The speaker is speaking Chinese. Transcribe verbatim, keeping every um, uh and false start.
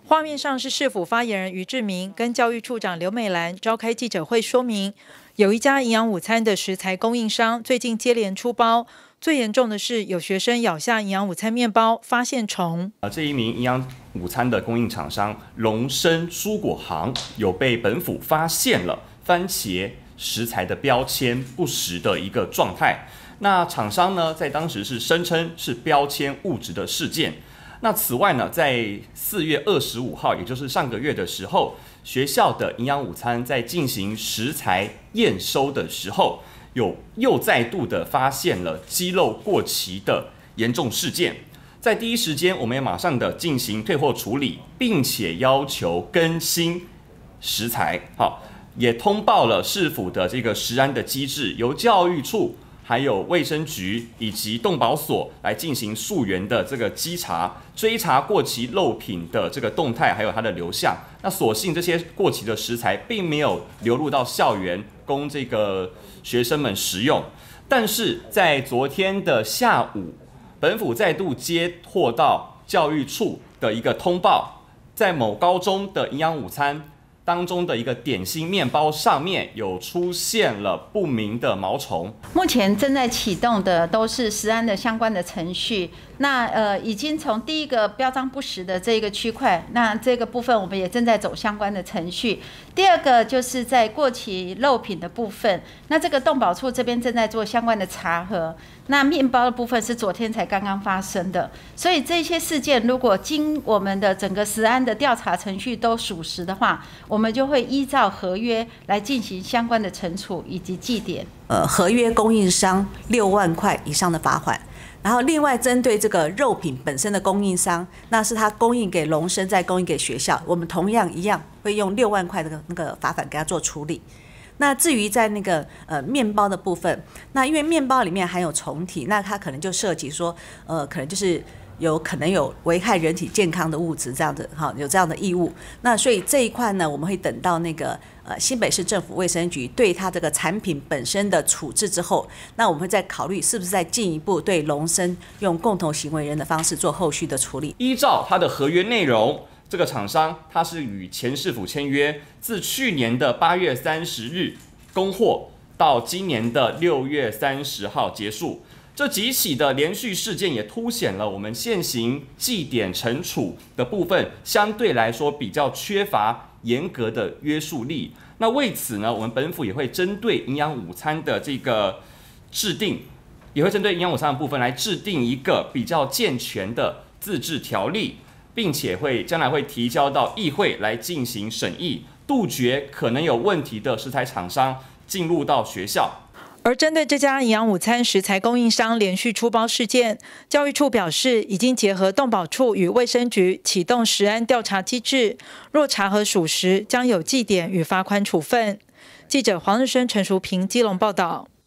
画面上是市府发言人于志明跟教育处长刘美兰召开记者会说明，有一家营养午餐的食材供应商最近接连出包，最严重的是有学生咬下营养午餐面包发现虫。 呃，这一名营养午餐的供应厂商龙生蔬果行有被本府发现了番茄食材的标签不实的一个状态。那厂商呢，在当时是声称是标签物质的事件。那此外呢，在四月二十五号，也就是上个月的时候，学校的营养午餐在进行食材验收的时候，有又再度的发现了鸡肉过期的严重事件。在第一时间，我们也马上的进行退货处理，并且要求更新食材，好，也通报了市府的这个食安的机制，由教育处、还有卫生局以及动保所来进行溯源的这个稽查，追查过期肉品的这个动态，还有它的流向。那所幸这些过期的食材并没有流入到校园，供这个学生们食用。但是在昨天的下午，本府再度接获到教育处的一个通报，在某高中的营养午餐当中的一个点心面包上面有出现了不明的毛虫。 目前正在启动的都是食安的相关的程序。那呃，已经从第一个标章不实的这个区块，那这个部分我们也正在走相关的程序。第二个就是在过期肉品的部分，那这个动保处这边正在做相关的查核。那面包的部分是昨天才刚刚发生的，所以这些事件如果经我们的整个食安的调查程序都属实的话，我们就会依照合约来进行相关的惩处以及记点。 呃，合约供应商六万块以上的罚款。然后，另外针对这个肉品本身的供应商，那是他供应给龙生，再供应给学校，我们同样一样会用六万块的那个罚款给他做处理。那至于在那个呃面包的部分，那因为面包里面含有虫体，那它可能就涉及说，呃，可能就是有可能有危害人体健康的物质这样的哈，有这样的异物。那所以这一块呢，我们会等到那个呃新北市政府卫生局对它这个产品本身的处置之后，那我们会再考虑是不是再进一步对龙生用共同行为人的方式做后续的处理。 依照它的合约内容，这个厂商它是与前市府签约，自去年的八月三十日供货到今年的六月三十号结束。这几起的连续事件也凸显了我们现行记点惩处的部分相对来说比较缺乏严格的约束力。那为此呢，我们本府也会针对营养午餐的这个制定，也会针对营养午餐的部分来制定一个比较健全的自治条例，并且会将来会提交到议会来进行审议，杜绝可能有问题的食材厂商进入到学校。 而针对这家营养午餐食材供应商连续出包事件，教育处表示已经结合动保处与卫生局启动食安调查机制，若查核属实，将有记点与罚款处分。记者黄日升、陈淑平基隆报道。